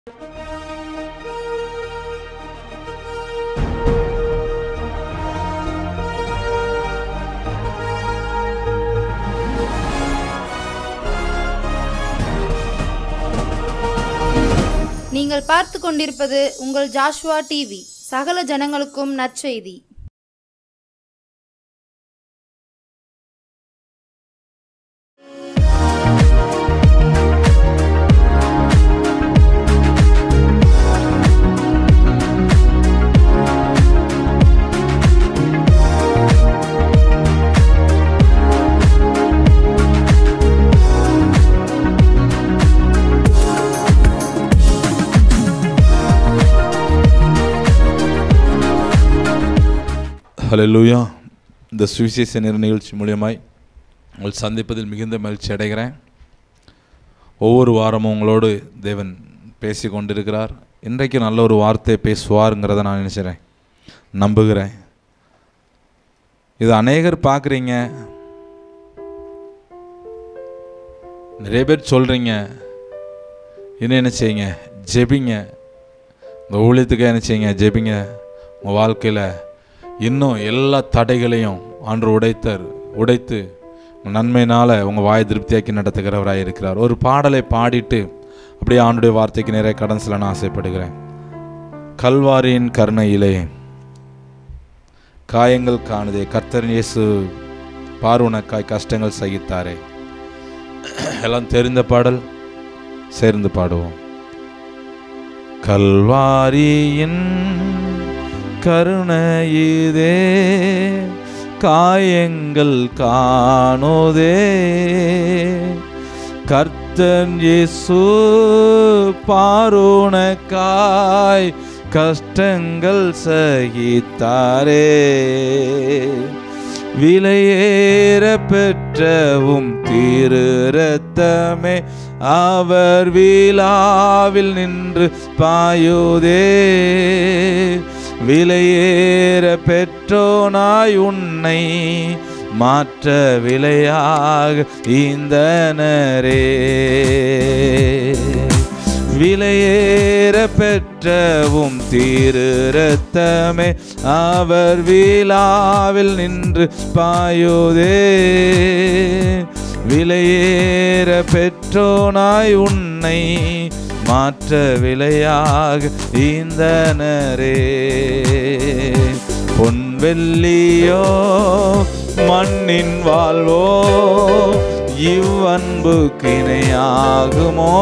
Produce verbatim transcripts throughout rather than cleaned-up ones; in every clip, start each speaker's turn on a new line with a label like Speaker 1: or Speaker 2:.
Speaker 1: நீங்கள் பார்த்து கொண்டிருப்பது உங்கள் ஜாஷ்வா டிவி. சகல ஜனங்களுக்கும் நற்செய்தி.
Speaker 2: ஹல்லேலூயா. இந்த சுவிசேஷ நேர நிகழ்ச்சி மூலியமாய் உங்கள் சந்திப்பதில் மிகுந்த மகிழ்ச்சி அடைகிறேன். ஒவ்வொரு வாரமும் உங்களோடு தேவன் பேசி கொண்டிருக்கிறார். இன்றைக்கு நல்ல ஒரு வார்த்தை பேசுவாருங்கிறத நான் நினைக்கிறேன், நம்புகிறேன். இது அநேகர் பார்க்குறீங்க, நிறைய பேர் சொல்கிறீங்க, இன்னும் என்ன செய்யுங்க, ஜெபிங்க. இந்த ஊழியத்துக்கு என்ன செய்யுங்க, ஜெபிங்க. உங்கள் வாழ்க்கையில் இன்னும் எல்லா தடைகளையும் ஆண்டு உடைத்தர் உடைத்து நன்மையினால் உங்கள் வாயை திருப்தியாக்கி நடத்துகிறவராக இருக்கிறார். ஒரு பாடலை பாடிட்டு அப்படியே ஆண்டுடைய வார்த்தைக்கு நிறைய கடன் செல்ல நான் ஆசைப்படுகிறேன். கல்வாரியின் கருணையிலே காயங்கள் காணுதே, கர்த்தர் இயேசு பார்வனக்காய் கஷ்டங்கள் சகித்தாரே. எல்லாம் தெரிந்த பாடல், சேர்ந்து பாடுவோம். கல்வாரியின் கருணையிதே காயங்கள் காணோதே, கர்த்தர் இயேசு பார்வனக்காய் கஷ்டங்கள் சகித்தாரே. விலையேற பெற்றவும் திரு இரத்தமே அவர் விழாவில் நின்று பாயுதே. விலையேற பெற்றோனாய் உன்னை மாற்ற விலையாக ஈந்தனரே. விலையேற பெற்றவும் திரு இரத்தமே அவர் விழாவில் நின்று பாயுதே. விலையேற பெற்றோனாய் உன்னை மாற்ற விலையாக ஈந்தனரே. பொன்வெள்ளியோ மண்ணின் வாழ்வோ இவ்வன்புக்கு இணையாகுமோ.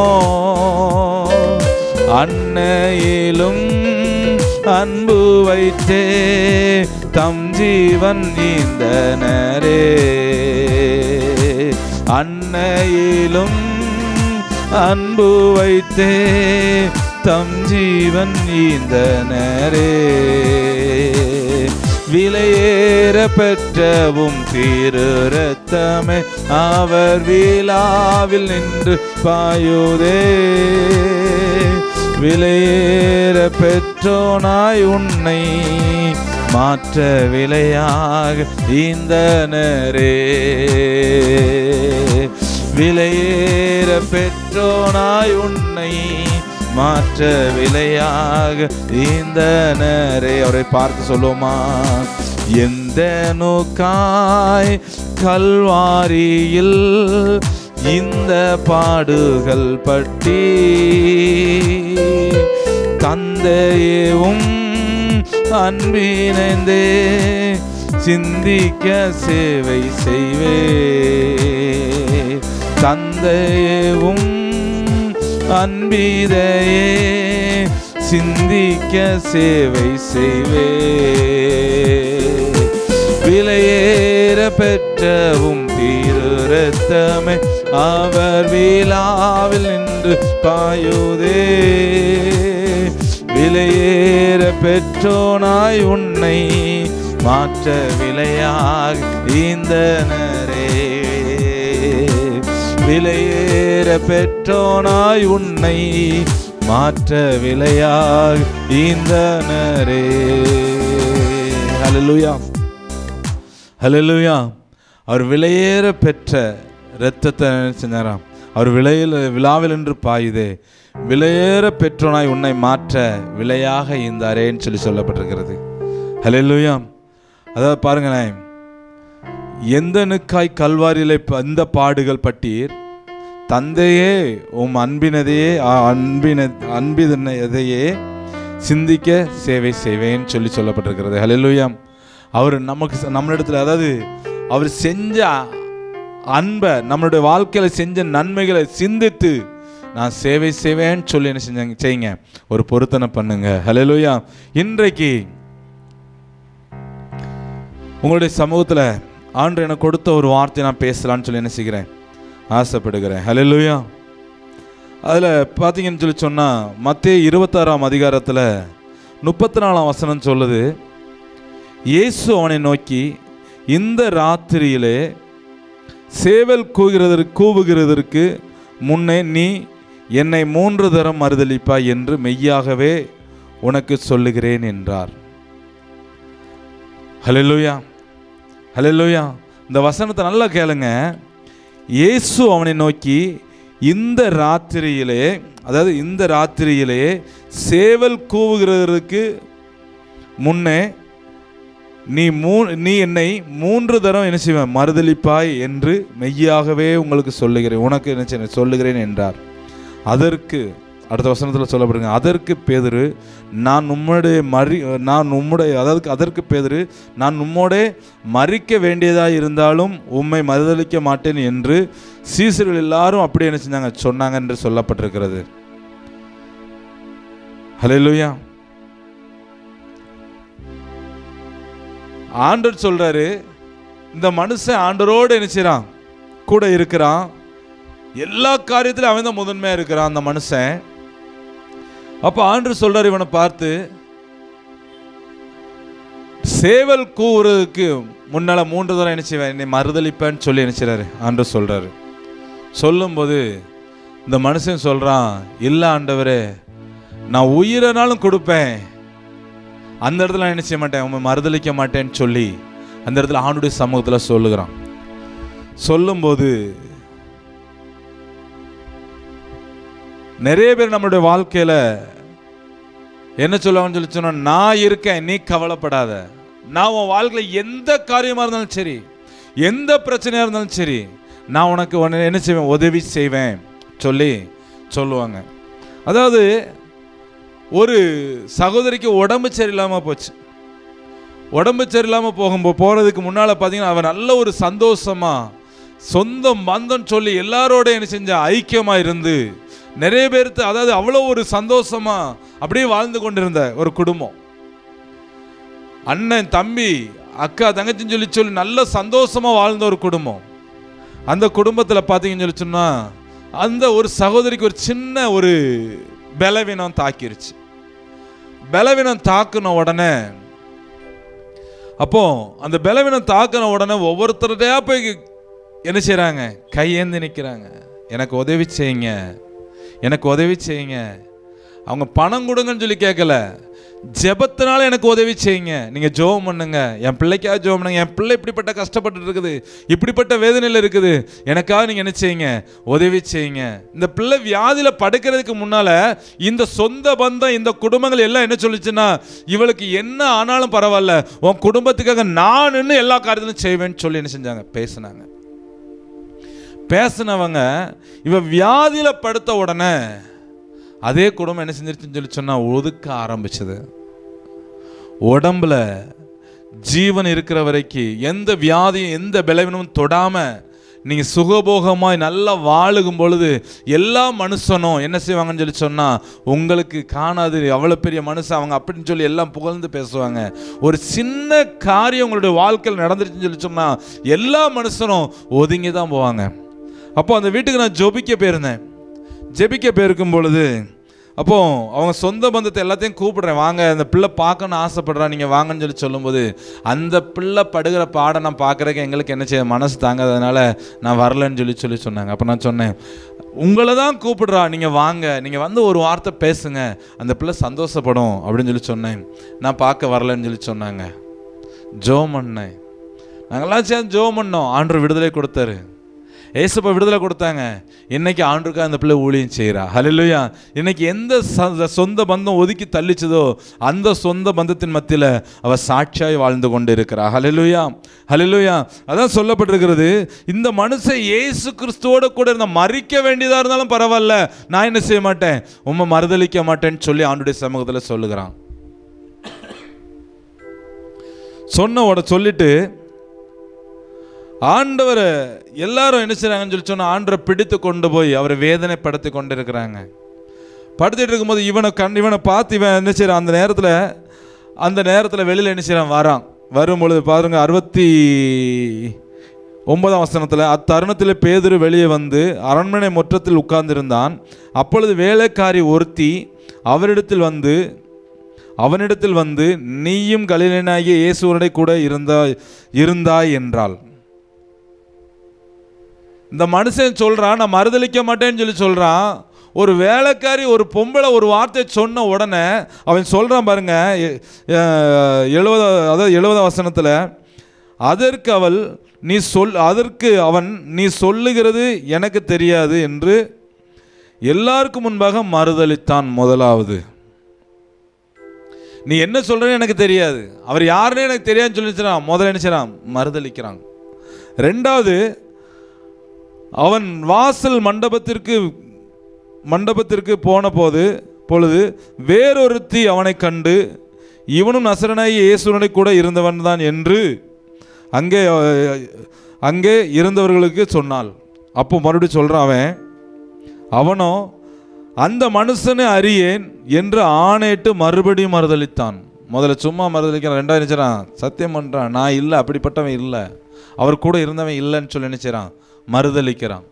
Speaker 2: அன்னையிலும் அன்பு வைத்தே தம் ஜீவன் ஈந்தனரே. அன்னையிலும் அன்பு வைத்தே தம் ஜீவன் ஈந்தனரே. விலையேற பெற்றவும் திரு இரத்தமே அவர் விழாவில் நின்று பாயுதே. விலையேற பெற்றோனாய் உன்னை மாற்ற விலையாக ஈந்தனரே. விலையேற பெற்றோனாய் உன்னை மாற்ற விலையாக ஈந்தனரே. அவரை பார்த்து சொல்லுமா. எந்த நோக்காய் கல்வாரியில் இந்த பாடுகள் பட்டி தந்தையேவும் அன்பினைந்தே சிந்திக்க சேவை செய்வே. தந்தையேவும் அன்பிதையே சிந்திக்க சேவை செய்வே. விலையேற பெற்றவும் திரு இரத்தமே அவர் விழாவில் நின்று பாயுதே. விலையேற பெற்றோனாய் உன்னை மாற்ற விலையாக ஈந்தனரே. விலையேற பெற்றோனாய் உன்னை மாற்ற விலையாக ஈந்தனரே. ஹல்லேலூயா, ஹல்லேலூயா. அவர் விலையேற பெற்ற இரத்தத்தை செஞ்சாராம். அவர் விலையில் விழாவில் என்று பாயுதே. விலையேற பெற்றோனாய் உன்னை மாற்ற விலையாக ஈந்தாரேன்னு சொல்லி சொல்லப்பட்டிருக்கிறது. ஹல்லேலூயா. அதாவது பாருங்களேன், எந்தனுக்காய் கல்வாரியிலே இந்த பாடுகள் பட்டீர், தந்தையே உம் அன்பினதையே அன்பின அன்பினையே சிந்திக்க சேவை செய்வேன்னு சொல்லி சொல்லப்பட்டிருக்கிறது. ஹல்லேலூயா. அவர் நமக்கு நம்மளிடத்தில், அதாவது அவர் செஞ்ச அன்பை, நம்மளுடைய வாழ்க்கையில் செஞ்ச நன்மைகளை சிந்தித்து நான் சேவை செய்வேன்னு சொல்லி என்ன செஞ்சாங்க செய்யுங்க, ஒரு பொருத்தனை பண்ணுங்க. ஹல்லேலூயா. இன்றைக்கு உங்களுடைய சமூகத்தில் ஆண்டு எனக்கு கொடுத்த ஒரு வார்த்தை நான் பேசலான்னு சொல்லி என்ன செய்கிறேன், ஆசைப்படுகிறேன். ஹல்லேலூயா. அதில் பார்த்தீங்கன்னு சொல்லி சொன்னால் மத்தேயு இருபத்தாறாம் அதிகாரத்தில் முப்பத்தி நாலாம் வசனம் சொல்லுது, இயேசு அவனை நோக்கி, இந்த ராத்திரியிலே சேவல் கூவுகிறதற்கு கூவுகிறதற்கு முன்னே நீ என்னை மூன்று தரம் மறுதலிப்பாய் என்று மெய்யாகவே உனக்கு சொல்லுகிறேன் என்றார். ஹல்லேலூயா. ஹல்லேலூயா. இந்த வசனத்தை நல்லா கேளுங்க. இயேசு அவனை நோக்கி, இந்த ராத்திரியிலே, அதாவது இந்த ராத்திரியிலே சேவல் கூவுகிறதற்கு முன்னே நீ மூ நீ என்னை மூன்று தரம் என்ன செய்வேன், மறுதலிப்பாய் என்று மெய்யாகவே உங்களுக்கு சொல்லுகிறேன், உனக்கு என்ன செய்ய சொல்லுகிறேன் என்றார். அதற்கு அடுத்த வசனத்தில் சொல்லப்படுங்க, அதற்கு பேதுரு, நான் உம்முடைய மறி நான் உம்முடைய அதாவது அதற்கு பேதுரு நான் உம்மோட மறிக்க வேண்டியதாக இருந்தாலும் உம்மை மறுதலிக்க மாட்டேன் என்று சீசர்கள் எல்லாரும் அப்படி என்ன செஞ்சாங்க சொன்னாங்க என்று சொல்லப்பட்டிருக்கிறது. ஹல்லேலூயா. ஆண்டவர் சொல்றாரு, இந்த மனுஷன் ஆண்டவரோடு என்ன செய்றான், கூட இருக்கிறான், எல்லா காரியத்திலும் அவன் தான் முதன்மையா இருக்கிறான் அந்த மனுஷன். அப்ப ஆண்டவர் சொல்றாரு இவனை பார்த்து, சேவல் கூவுறதுக்கு முன்னால மூன்று தடவை என்ன செய்வேன், என்னை மறுதலிப்பேன்னு சொல்லி என்ன செய்றாரு ஆண்டவர் சொல்றாரு. சொல்லும்போது இந்த மனுஷன் சொல்றான், இல்ல ஆண்டவரே, நான் உயிரனாலும் கொடுப்பேன், அந்த இடத்துல நான் என்ன செய்ய மாட்டேன், உண்மை மறுதலிக்க மாட்டேன்னு சொல்லி அந்த இடத்துல ஆண்டுடைய சமூகத்தில் சொல்லுகிறான். சொல்லும்போது நிறைய பேர் நம்மளுடைய வாழ்க்கையில என்ன சொல்லுவாங்கன்னு சொல்லி சொன்னா, நான் இருக்கேன், நீ கவலைப்படாத, நான் உன் வாழ்க்கையில் எந்த காரியமா இருந்தாலும் சரி, எந்த பிரச்சனையா இருந்தாலும் சரி, நான் உனக்கு உன்னை என்ன செய்வேன், உதவி செய்வேன் சொல்லி சொல்லுவாங்க. அதாவது ஒரு சகோதரிக்கு உடம்பு சரியில்லாமல் போச்சு. உடம்பு சரியில்லாமல் போகும்போது போகிறதுக்கு முன்னால் பார்த்தீங்கன்னா அவன் நல்ல ஒரு சந்தோஷமாக சொந்தம் பந்தம் சொல்லி எல்லாரோட என்ன செஞ்ச ஐக்கியமாக இருந்து நிறைய பேருக்கு, அதாவது அவ்வளோ ஒரு சந்தோஷமாக அப்படியே வாழ்ந்து கொண்டிருந்த ஒரு குடும்பம். அண்ணன் தம்பி அக்கா தங்கச்சின்னு சொல்லி சொல்லி நல்ல சந்தோஷமாக வாழ்ந்த ஒரு குடும்பம். அந்த குடும்பத்தில் பார்த்தீங்கன்னு சொல்லி சொன்னால் அந்த ஒரு சகோதரிக்கு ஒரு சின்ன ஒரு பலவீனம் தாக்கிருச்சு. பலவீனம் தாக்குன உடனே, அப்போ அந்த பலவீனம் தாக்குன உடனே ஒவ்வொருத்தரையா போய் என்ன செய்யறாங்க, கையேந்தி நிற்கிறாங்க, எனக்கு உதவி செய்யுங்க, எனக்கு உதவி செய்யுங்க. அவங்க பணம் கொடுங்கன்னு சொல்லி கேட்கல, ஜெபத்தினால எனக்கு உதவி செய்யுங்க, நீங்கள் ஜெபம் பண்ணுங்க, என் பிள்ளைக்காக ஜெபம் பண்ணுங்க, என் பிள்ளை இப்படிப்பட்ட கஷ்டப்பட்டு இருக்குது, இப்படிப்பட்ட வேதனையில் இருக்குது, எனக்காக நீங்கள் என்ன செய்யுங்க, உதவி செய்யுங்க. இந்த பிள்ளை வியாதியில் படுக்கிறதுக்கு முன்னால் இந்த சொந்த பந்தம் இந்த குடும்பங்கள் எல்லாம் என்ன சொல்லிச்சுன்னா, இவளுக்கு என்ன ஆனாலும் பரவாயில்ல, உன் குடும்பத்துக்காக நான் நின்று எல்லா காரியத்திலும் செய்வேன்னு சொல்லி என்ன செஞ்சாங்க, பேசினாங்க. பேசினவங்க இவ வியாதியில் படுத்த உடனே அதே குடும்பம் என்ன செஞ்சிருச்சுன்னு சொல்லி சொன்னால் ஒதுக்க ஆரம்பிச்சது. உடம்புல ஜீவன் இருக்கிற வரைக்கும் எந்த வியாதியும் எந்த பலவீனமும் தொடாமல் நீங்கள் சுகபோகமாய் நல்லா வாழுகும் பொழுது எல்லா மனுஷனும் என்ன செய்வாங்கன்னு சொல்லி சொன்னால், உங்களுக்கு காணாது அவ்வளோ பெரிய மனுஷன் அவங்க அப்படின்னு சொல்லி எல்லாம் புகழ்ந்து பேசுவாங்க. ஒரு சின்ன காரியம் உங்களுடைய வாழ்க்கையில் நடந்துருச்சுன்னு சொல்லி சொன்னால் எல்லா மனுஷனும் ஒதுங்கி தான் போவாங்க. அப்போ அந்த வீட்டுக்கு நான் ஜெபிக்க போயிருந்தேன். ஜெபிக்க போயிருக்கும் பொழுது அப்போ அவங்க சொந்த பந்தத்தை எல்லாத்தையும் கூப்பிடுறேன், வாங்க அந்த பிள்ளை பார்க்கணும்னு ஆசைப்படுறான், நீங்கள் வாங்கன்னு சொல்லி சொல்லும்போது அந்த பிள்ளை படுகிற பாடம் நான் பார்க்குறதுக்கு எங்களுக்கு என்ன செய்ய மனசு தாங்காததுனால நான் வரலன்னு சொல்லி சொல்லி சொன்னாங்க. அப்போ நான் சொன்னேன், உங்களை தான் கூப்பிடுறா, நீங்கள் வாங்க, நீங்கள் வந்து ஒரு வார்த்தை பேசுங்க, அந்த பிள்ளை சந்தோஷப்படும் அப்படின்னு சொல்லி சொன்னேன். நான் பார்க்க வரலன்னு சொல்லி சொன்னாங்க. ஜெபம் பண்ணேன், நாங்கள்லாம் சேர்ந்து ஜெபம் பண்ணோம், ஆண்டவர் விடுதலை கொடுத்தாரு. ஏசப்பா விடுதலை கொடுத்தாங்க. இன்னைக்கு ஆண்டுக்கா அந்த பிள்ளை ஊழியம் செய்கிறா. ஹல்லேலூயா. இன்னைக்கு எந்த சொந்த பந்தம் ஒதுக்கி தள்ளிச்சதோ அந்த சொந்த பந்தத்தின் மத்தியில் அவ சாட்சியாய் வாழ்ந்து கொண்டு இருக்கிறா. ஹல்லேலூயா, ஹல்லேலூயா. அதான் சொல்லப்பட்டிருக்கிறது, இந்த மனுஷன் இயேசு கிறிஸ்துவோட கூட இருந்த மறிக்க வேண்டியதாக இருந்தாலும் பரவாயில்ல, நான் என்ன செய்ய மாட்டேன், உம்மை மறுதலிக்க மாட்டேன்னு சொல்லி ஆண்டுடைய சமூகத்தில் சொல்லுகிறான். சொன்ன உட சொல்லிட்டு ஆண்டவரை எல்லாரும் என்ன செய்றாங்கன்னு சொல்லி சொன்னால் ஆண்டவரை பிடித்து கொண்டு போய் அவரை வேதனைப்படுத்தி கொண்டு இருக்கிறாங்க. படுத்துட்டு இருக்கும்போது இவனை கண் இவனை பார்த்து இவன் என்ன செய்கிறான், அந்த நேரத்தில் அந்த நேரத்தில் வெளியில் என்ன செய்கிறான், வரான். வரும்பொழுது பாருங்க, அறுபத்தி ஒன்பதாம் வசனத்தில், அத்தருணத்தில் பேதுரு வெளியே வந்து அரண்மனை முற்றத்தில் உட்கார்ந்திருந்தான். அப்பொழுது வேலைக்காரி ஒருத்தி அவரிடத்தில் வந்து அவனிடத்தில் வந்து நீயும் கலிலேயனாகிய இயேசுவோட கூட இருந்தாய் இருந்தாய் என்றாள். இந்த மனுஷன் சொல்றான், நான் மறுதலிக்க மாட்டேன்னு சொல்லி சொல்றான். ஒரு வேலைக்காரி ஒரு பொம்பளை ஒரு வார்த்தை சொன்ன உடனே அவன் சொல்றான் பாருங்க, எழுபது அதாவது எழுபதாம் வசனத்தில், அதற்கு அவள் நீ சொல் அதற்கு அவன் நீ சொல்லுகிறது எனக்கு தெரியாது என்று எல்லாருக்கும் முன்பாக மறுதலித்தான். முதலாவது, நீ என்ன சொல்றேன்னு எனக்கு தெரியாது, அவர் யாருன்னு எனக்கு தெரியாதுன்னு சொல்லிச்சான். முதல்ல நினைச்சான், மறுதலிக்கிறான். ரெண்டாவது, அவன் வாசல் மண்டபத்திற்கு மண்டபத்திற்கு போன போது பொழுது வேறொருத்தி அவனை கண்டு இவனும் நசரனாகிய இயேசுவோட கூட இருந்தவன் தான் என்று அங்கே அங்கே இருந்தவர்களுக்கு சொன்னாள். அப்போ மறுபடியும் சொல்கிறான் அவன், அவனோ அந்த மனுஷனை அறியேன் என்று ஆணையிட்டு மறுபடியும் மறுதலித்தான். முதல்ல சும்மா மறுதலிக்கிறான், ரெண்டாவது நினைச்சான் சத்தியம் பண்ணுறான், நான் இல்லை, அப்படிப்பட்டவன் இல்லை, அவர் கூட இருந்தவன் இல்லைன்னு சொல்லி நினைச்சான், மறுதலிக்கிறான்.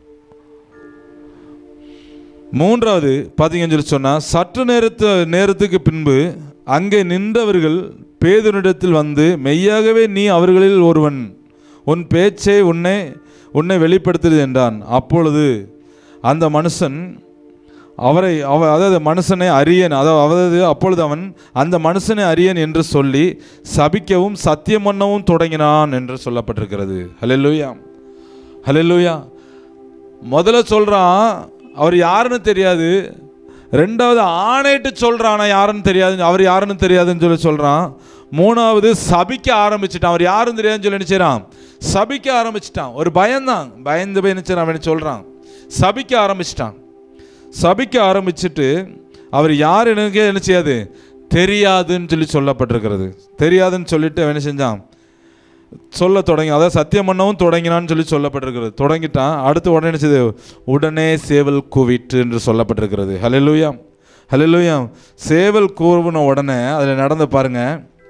Speaker 2: மூன்றாவது பார்த்தீங்கன்னு சொல்லி சொன்னால், சற்று நேரத்து நேரத்துக்கு பின்பு அங்கே நின்றவர்கள் பேதுருவினிடத்தில் வந்து, மெய்யாகவே நீ அவர்களில் ஒருவன், உன் பேச்சை உன்னை உன்னை வெளிப்படுத்துது என்றான். அப்பொழுது அந்த மனுஷன் அவரை அவ அதாவது மனுஷனை அறியன் அதாவது அப்பொழுது அவன் அந்த மனுஷனை அறியன் என்று சொல்லி சபிக்கவும் சத்தியம் பண்ணவும் தொடங்கினான் என்று சொல்லப்பட்டிருக்கிறது. ஹல்லேலூயா, ஹல்லேலூயா. முதல்ல சொல்கிறான் அவர் யாருன்னு தெரியாது, ரெண்டாவது ஆணையிட்டு சொல்கிறான் யாருன்னு தெரியாது, அவர் யாருன்னு தெரியாதுன்னு சொல்லி சொல்கிறான். மூணாவது சபிக்க ஆரம்பிச்சிட்டான், அவர் யாருன்னு தெரியாதுன்னு சொல்லி நினைச்சான், சபிக்க ஆரம்பிச்சிட்டான். ஒரு பயந்தான், பயந்து போய் நினைச்சான், அவன் சொல்கிறான் சபிக்க ஆரம்பிச்சிட்டான். சபிக்க ஆரம்பிச்சுட்டு அவர் யார் எனக்கு என்ன செய்யாது தெரியாதுன்னு சொல்லி சொல்லப்பட்டிருக்கிறது. தெரியாதுன்னு சொல்லிட்டு அவன் என்ன செஞ்சான், சொல்ல தொடங்கி, அதாவது சத்தியம் பண்ணவும் தொடங்கினான்னு சொல்லி சொல்லப்பட்டிருக்கிறது. தொடங்கிட்டான். அடுத்து உடனே என்ன செய்து, உடனே சேவல் கூவிட்டு என்று சொல்லப்பட்டிருக்கிறது. ஹல்லேலூயா, ஹல்லேலூயா. சேவல் கூவின உடனே அதில் நடந்து பாருங்க,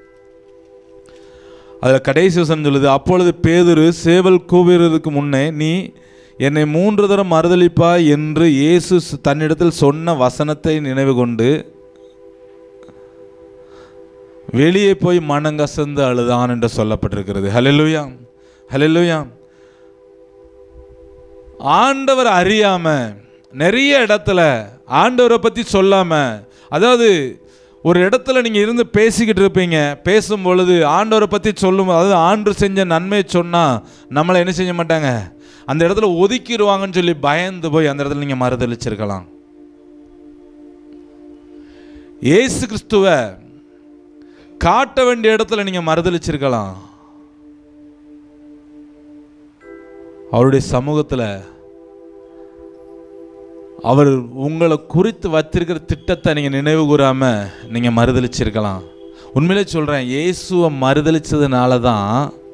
Speaker 2: அதில் கடைசி வசனம் சொல்லுது, அப்பொழுது பேதுரு சேவல் கூவுறதுக்கு முன்னே நீ என்னை மூன்று தரம் மறுதலிப்பா என்று இயேசு தன்னிடத்தில் சொன்ன வசனத்தை நினைவு கொண்டு வெளியே போய் மனங்கசந்து அழுதான் என்று சொல்லப்பட்டிருக்கிறது. ஹல்லேலூயா, ஹல்லேலூயா. ஆண்டவர் அறியாம நிறைய இடத்துல ஆண்டவரை பற்றி சொல்லாம, அதாவது ஒரு இடத்துல நீங்கள் இருந்து பேசிக்கிட்டு இருப்பீங்க, பேசும் பொழுது ஆண்டவரை பற்றி சொல்லும், அதாவது ஆண்டு செஞ்ச நன்மையை சொன்னால் நம்மளை என்ன செய்ய மாட்டாங்க, அந்த இடத்துல ஒதுக்கிடுவாங்கன்னு சொல்லி பயந்து போய் அந்த இடத்துல நீங்கள் மறுதலிச்சிருக்கலாம். இயேசு கிறிஸ்துவை காட்ட வேண்டிய இடத்துல நீங்கள் மறுதலிச்சிருக்கலாம். அவருடைய சமூகத்தில் அவர் உங்களை குறித்து வச்சிருக்கிற திட்டத்தை நீங்கள் நினைவு கூறாமல் நீங்கள் மறுதலிச்சிருக்கலாம். உண்மையிலே சொல்கிறேன், இயேசுவை மறுதலிச்சதுனால தான்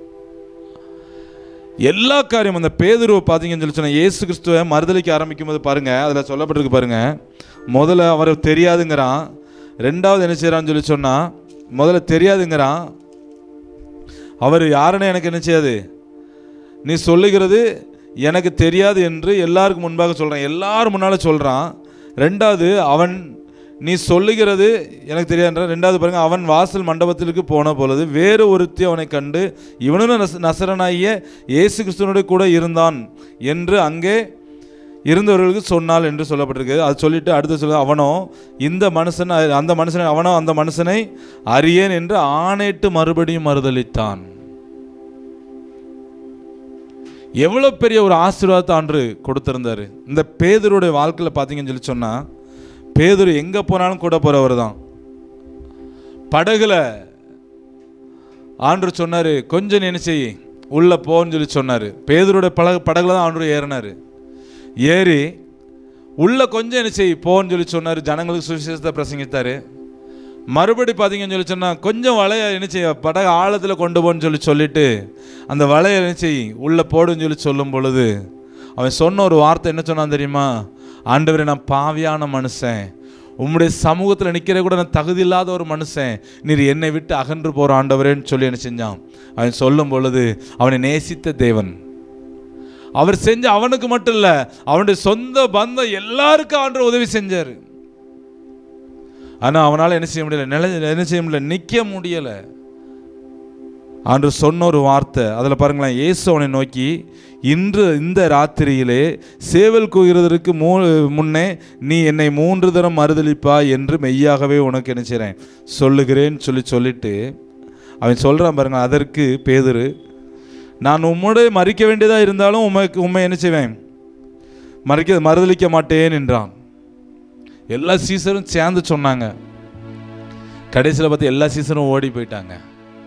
Speaker 2: எல்லா காரியம். அந்த பேதுருவை பார்த்தீங்கன்னு சொல்லி சொன்னால், இயேசு கிறிஸ்துவை மறுதலிக்க ஆரம்பிக்கும் போது பாருங்கள், அதில் சொல்லப்பட்டிருக்கு பாருங்கள், முதல்ல அவர் தெரியாதுங்கிறான், ரெண்டாவது என்ன செய்கிறான்னு சொல்லி சொன்னால், முதல்ல தெரியாதுங்கிறான், அவர் யாருன்னு எனக்கு என்ன செய்யாது, நீ சொல்லுகிறது எனக்கு தெரியாது என்று எல்லாருக்கும் முன்பாக சொல்கிறான், எல்லாரும் முன்னால் சொல்கிறான். ரெண்டாவது அவன் நீ சொல்லுகிறது எனக்கு தெரியாதுன்ற. ரெண்டாவது பாருங்க, அவன் வாசல் மண்டபத்திற்கு போன பொழுது வேறு ஒருத்தி அவனை கண்டு இவனும் நசரனாகிய இயேசு கிறிஸ்துவனுடைய கூட இருந்தான் என்று அங்கே இருந்தவர்களுக்கு சொன்னாள் என்று சொல்லப்பட்டிருக்கு. அது சொல்லிட்டு அடுத்து சொல்ல, அவனோ இந்த மனுஷன் அந்த மனுஷனை அவனோ அந்த மனுஷனை அறியேன் என்று ஆணையிட்டு மறுபடியும் மறுதலித்தான். எவ்வளோ பெரிய ஒரு ஆசீர்வாதத்தை ஆண்டு கொடுத்துருந்தாரு. இந்த பேதுருடைய வாழ்க்கையில் பார்த்தீங்கன்னு சொல்லி சொன்னால், பேதுரு எங்கே போனாலும் கூட போகிறவர் தான். படகுல ஆண்டு சொன்னார், கொஞ்சம் நினைச்சி உள்ளே போன்னு சொல்லி சொன்னார். பேதுருடைய படகு படகுல தான் ஆண்டு ஏறினார். ஏறி உள்ளே கொஞ்சம் நினைச்சி போன்னு சொல்லி சொன்னார். ஜனங்களுக்கு சுவிசேஷத்தை பிரசங்கித்தார். மறுபடி பார்த்தீங்கன்னு சொல்லி சொன்னால், கொஞ்சம் வலையை நினைச்சி படகு ஆழத்தில் கொண்டு போன்னு சொல்லி சொல்லிட்டு அந்த வலையை நினைச்சி உள்ளே போடுன்னு சொல்லி சொல்லும் பொழுது அவன் சொன்ன ஒரு வார்த்தை என்ன சொன்னான் தெரியுமா? ஆண்டவரே, நான் பாவியான மனுஷன், உம்முடைய சமூகத்தில் நிற்கிற கூட நான் தகுதி இல்லாத ஒரு மனுஷன், நீர் என்னை விட்டு அகன்று போகிற ஆண்டவரேன்னு சொல்லி என்ன செஞ்சான். அவன் சொல்லும் பொழுது அவனை நேசித்த தேவன் அவர் செஞ்ச, அவனுக்கு மட்டும் இல்லை, அவனுடைய சொந்த பந்தம் எல்லாருக்கும் ஆண்டவர் உதவி செஞ்சார். ஆனால் அவனால் என்ன செய்ய முடியல, நிலை என்ன செய்ய முடியல, நிற்க முடியலை. ஆண்டவர் சொன்ன ஒரு வார்த்தை அதில் பாருங்களேன். இயேசு அவனை நோக்கி, இன்று இந்த ராத்திரியிலே சேவல் கூகிறதற்கு மூ முன்னே நீ என்னை மூன்று தரம் மறுதளிப்பா என்று மெய்யாகவே உனக்கு என்ன செய்கிறேன் சொல்லுகிறேன்னு சொல்லி சொல்லிட்டு அவன் சொல்கிறான் பாருங்க. அதற்கு பேதுரு, நான் உம்முடைய மறிக்க வேண்டியதாக இருந்தாலும் உண்மைக்கு உண்மை என்ன செய்வேன், மறிக்க மறுதளிக்க மாட்டேன் என்றான். எல்லா சீசரும் சேர்ந்து சொன்னாங்க. கடைசியில் பார்த்து எல்லா சீசரும் ஓடி போயிட்டாங்க.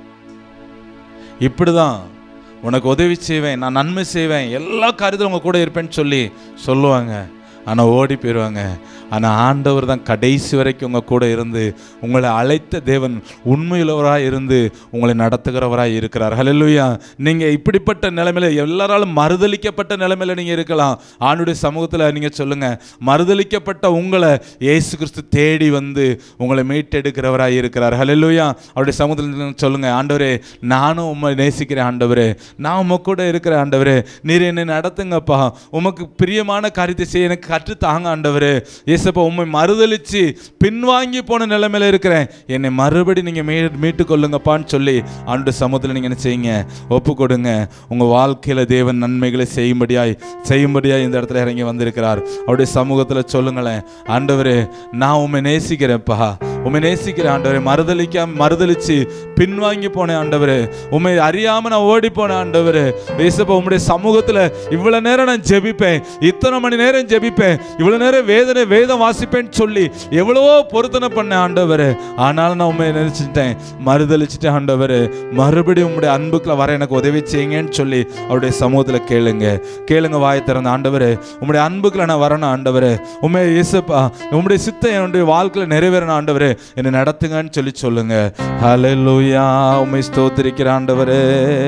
Speaker 2: இப்படிதான் உனக்கு உதவி செய்வேன், நான் நன்மை செய்வேன், எல்லா காரியத்திலும் உங்க கூட இருப்பேன்னு சொல்லி சொல்லுவாங்க. ஆனால் ஓடி போயிடுவாங்க. ஆனால் ஆண்டவர் தான் கடைசி வரைக்கும் உங்கள் கூட இருந்து உங்களை அழைத்த தேவன் உண்மையுள்ளவராக இருந்து உங்களை நடத்துகிறவராக இருக்கிறார். ஹல்லேலூயா. நீங்கள் இப்படிப்பட்ட நிலைமையில், எல்லாராலும் மறுதளிக்கப்பட்ட நிலைமையில் நீங்கள் இருக்கலாம். ஆண்டுடைய சமூகத்தில் நீங்கள் சொல்லுங்கள், மறுதளிக்கப்பட்ட உங்களை இயேசு கிறிஸ்து தேடி வந்து உங்களை மீட்டெடுக்கிறவராக இருக்கிறார். ஹல்லேலூயா. அவருடைய சமூகத்தில் சொல்லுங்கள், ஆண்டவரே, நானும் உம்மை நேசிக்கிறேன் ஆண்டவரே, நான் உமக்கு கூட இருக்கிறேன் ஆண்டவரே, நீர் என்னை நடத்துங்கப்பா, உமக்கு பிரியமான காரியத்தை செய்ய எனக்கு கற்று தாங்க ஆண்டவரே. ஏசப்பா, உம்மை மறுதளிச்சு பின்வாங்கி போன நிலைமையில இருக்கிறேன், என்னை மறுபடி நீங்க மீ மீட்டு கொள்ளுங்கப்பான்னு சொல்லி ஆண்டு சமூகத்தில் நீங்க என்ன செய்யுங்க, ஒப்பு கொடுங்க. உங்க வாழ்க்கையில தேவன் நன்மைகளை செய்யும்படியாய் செய்யும்படியாய் இந்த இடத்துல இறங்கி வந்திருக்கிறார். அவருடைய சமூகத்தில் சொல்லுங்களேன், ஆண்டவரே, நான் உம்மை நேசிக்கிறேன்ப்பா, உம்மை நேசிக்கிறேன் ஆண்டவரே, மறுதளிக்காம மறுதளிச்சு பின்வாங்கி போனேன் ஆண்டவரே, உம்மை அறியாம நான் ஓடி போனேன் ஆண்டவரே. ஏசப்பா, உம்முடைய சமூகத்தில் இவ்வளவு நேரம் நான் ஜெபிப்பேன், இத்தனை மணி நேரம் ஜெபிப்பேன், இவ்வளவு நேரம் வேதனை வேதம் வாசிப்பேன்னு சொல்லி எவ்வளவோ பொருத்தனை பண்ணேன் ஆண்டவரே, ஆனாலும் நான் உண்மையை நினைச்சிட்டேன், மறுதளிச்சுட்டேன் ஆண்டவரே, மறுபடியும் உங்களுடைய அன்புக்குள்ள வர எனக்கு உதவி செய்யுங்கன்னு சொல்லி அவருடைய சமூகத்தில் கேளுங்க. கேளுங்க, வாயை திறந்த, ஆண்டவரே, உங்களுடைய அன்புக்குள்ள நான் வரணும் ஆண்டவரே, உண்மை இயேசுப்பா, உங்களுடைய சித்தம் என்னுடைய வாழ்க்கையில் நிறைவேறணும் ஆண்டவரே, என்னை நடத்துங்கன்னு சொல்லி சொல்லுங்க. ஹல்லேலூயா. உம்மை ஸ்தோத்திரிக்கிற ஆண்டவரே.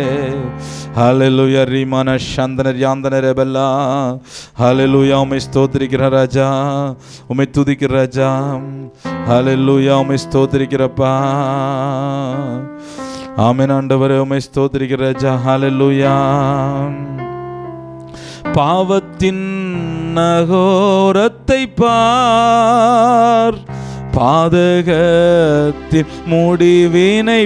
Speaker 2: ஹல்லேலூயா. ரீமான சந்தனர் யாந்தனர் ரெபல்லா. ஹல்லேலூயா. உம்மை ஸ்தோத்திரிக்கிற ராஜா, உம்மை துதிக்கிற ராஜா. ஹல்லேலூயா. உம்மை ஸ்தோத்திரிக்கிறப்பா. ஆமென் ஆண்டவரே, உம்மை ஸ்தோத்திரிக்கிற ராஜா. ஹல்லேலூயா. பாவத்தின் நகோரத்தை பார், பாதகத்தின் முடிவினை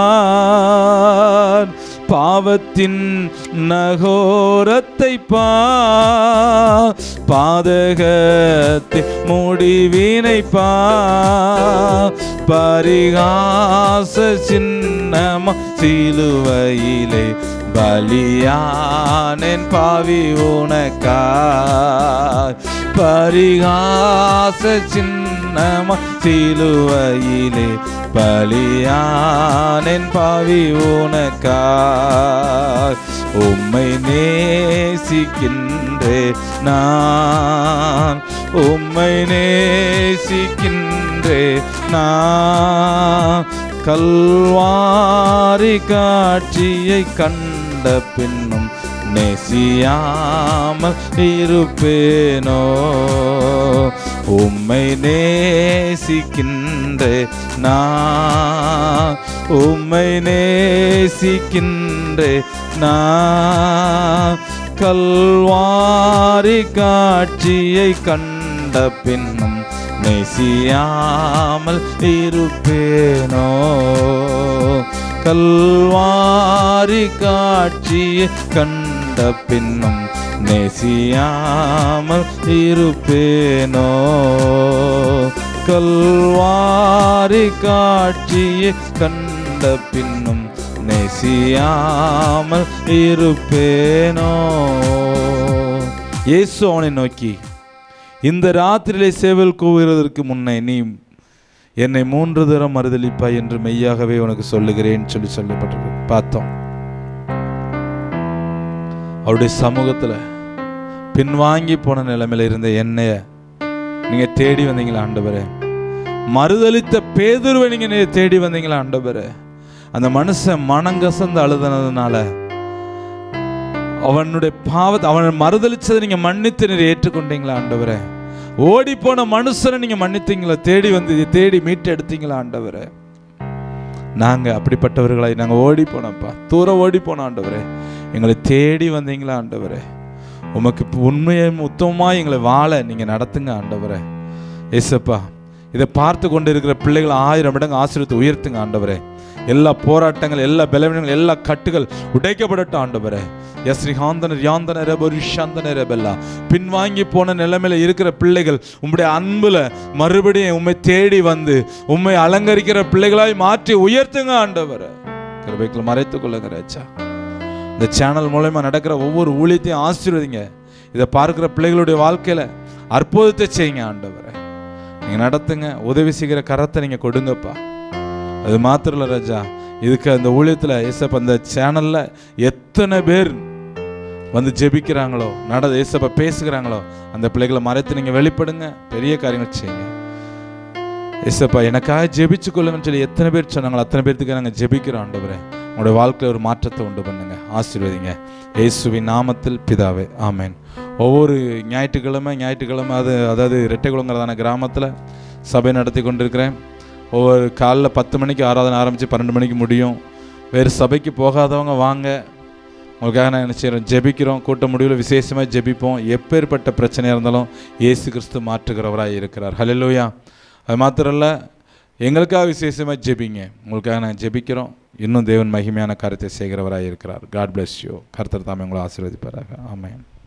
Speaker 2: பார், பாவத்தின் நகோரத்தை பார், பாதகத்தின் முடிவினை பார், பரிகாச சின்னம சிலுவையிலே பலியானேன் பாவி உனக்காய், பரிகாச சின்னம சிலுவையிலே பலியானேன் பாவி உனக்காய். உம்மை நேசிக்கின்றே நான், உம்மை நேசிக்கின்றே நான், கல்வாரி காட்சியை கண்ட பின்னும் நேசியாமல் இருப்பேனோ, உம்மை நேசிக்கின்றே நான், உம்மை நேசிக்கின்றே நான், கல்வாரி காட்சியை கண்ட பின்னும் நேசியாமல் இருப்பேனோ, கல்வாரி காட்சியை கண்ட பின்னும் நேசியாமல் இருப்பேனோ, கல்வாரி காட்சியை கண்ட பின்னும் நேசியாமல் இருப்பேனோ. இயேசு அவனை நோக்கி, இந்த ராத்திரியிலே சேவல் கூவுகிறதற்கு முன்னே நீ என்னை மூன்று தரம் மறுதலிப்பாய் என்று மெய்யாகவே உனக்கு சொல்லுகிறேன் சொல்லி சொல்லப்பட்டிருக்கு. பார்த்தோம், அவருடைய சமூகத்தில் பின்வாங்கி போன நிலைமையில இருந்த என்னைய நீங்க தேடி வந்தீங்களா ஆண்டவரே? மறுதலித்த பேதுருவை நீங்க தேடி வந்தீங்களா ஆண்டவரே? அந்த மனுஷன் மனங்கசந்து அழுதுனதுனால அவனுடைய பாவத்தை, அவன் மறுதலிச்சதை நீங்க மன்னித்து நீர் ஏற்றுக்கொண்டீங்களா ஆண்டவரே? ஓடி போன மனுஷனை நீங்க மன்னித்தீங்களா? தேடி வந்து தேடி மீட்டு எடுத்தீங்களா ஆண்டவரே? நாங்க அப்படிப்பட்டவர்களாய் நாங்க ஓடி போனோம்ப்பா, தூரம் ஓடி போனோம் ஆண்டவரே. எங்களை தேடி வந்தீங்களா ஆண்டவரே? உமக்கு உண்மையும் உத்தமமாக எங்களை வாழ நீங்கள் நடத்துங்க ஆண்டவரே. ஏசப்பா, இதை பார்த்து கொண்டு இருக்கிற பிள்ளைகள் ஆயிரம் மடங்கு ஆசீர்வாதத்தை உயர்த்துங்க ஆண்டவரே. எல்லா போராட்டங்கள், எல்லா பலவீனங்கள், எல்லா கட்டுகள் உடைக்கப்படட்டும் ஆண்டவரே. எஸ் ரிஹாந்தனர் யாந்தனர் ஷாந்தனர் பெல்லா, பின்வாங்கி போன நிலைமையில இருக்கிற பிள்ளைகள் உம்முடைய அன்புல மறுபடியும் உண்மை தேடி வந்து உண்மை அலங்கரிக்கிற பிள்ளைகளாய் மாற்றி உயர்த்துங்க ஆண்டவரே. கிருபைக்குள் மறைத்துக் கொள்ளுங்க ராஜா. இந்த சேனல் மூலமா நடக்கிற ஒவ்வொரு ஊழியத்தையும் ஆசீர்வதிங்க. இதை பார்க்கிற பிள்ளைகளுடைய வாழ்க்கையில அற்புதத்தை செய்யுங்க ஆண்டவரே. நீங்க நடத்துங்க, உதவி செய்கிற கரத்தை நீங்க கொடுங்கப்பா. அது மாத்திரம் இல்லை ராஜா, இதுக்கு அந்த ஊழியத்தில் ஏசப்பா அந்த சேனல்ல எத்தனை பேர் வந்து ஜெபிக்கிறாங்களோ, நட ஏசப்பா பேசுகிறாங்களோ, அந்த பிள்ளைகளை மறைத்து நீங்க வெளிப்படுங்க, பெரிய காரியங்கள் செய்யுங்க ஏசப்பா. எனக்காக ஜெபிச்சு கொள்ளுங்கன்னு சொல்லி எத்தனை பேர் சொன்னாங்களோ அத்தனை பேர்த்துக்கு நாங்கள் ஜெபிக்கிறோம் ஆண்டவரே. உங்களுடைய வாழ்க்கையில் ஒரு மாற்றத்தை உண்டு பண்ணுங்க, ஆசீர்வதிங்க இயேசுவின் நாமத்தில் பிதாவே, ஆமேன். ஒவ்வொரு ஞாயிற்றுக்கிழமை ஞாயிற்றுக்கிழமை அது அதாவது ரெட்டைக்குளங்கிறதான கிராமத்தில் சபை நடத்தி கொண்டிருக்கிறேன். ஒவ்வொரு காலையில் பத்து மணிக்கு ஆராதனை ஆரம்பித்து பன்னெண்டு மணிக்கு முடியும். வேறு சபைக்கு போகாதவங்க வாங்க, உங்களுக்காக நான் என்ன செய்கிறோம், ஜெபிக்கிறோம். கூட்ட முடிவில் விசேஷமாக ஜெபிப்போம். எப்பேற்பட்ட பிரச்சனையாக இருந்தாலும் இயேசு கிறிஸ்து மாற்றுகிறவராக இருக்கிறார். ஹல்லேலூயா. அது மாத்திரம் இல்லை, எங்களுக்காக விசேஷமாக ஜெபிங்க. உங்களுக்காக நாங்கள் ஜெபிக்கிறோம். இன்னும் தேவன் மகிமையான காரியத்தை செய்கிறவராக இருக்கிறார். God bless you. கர்த்தர் தாமே உங்களை ஆசீர்வதிப்பாராக. ஆமென்.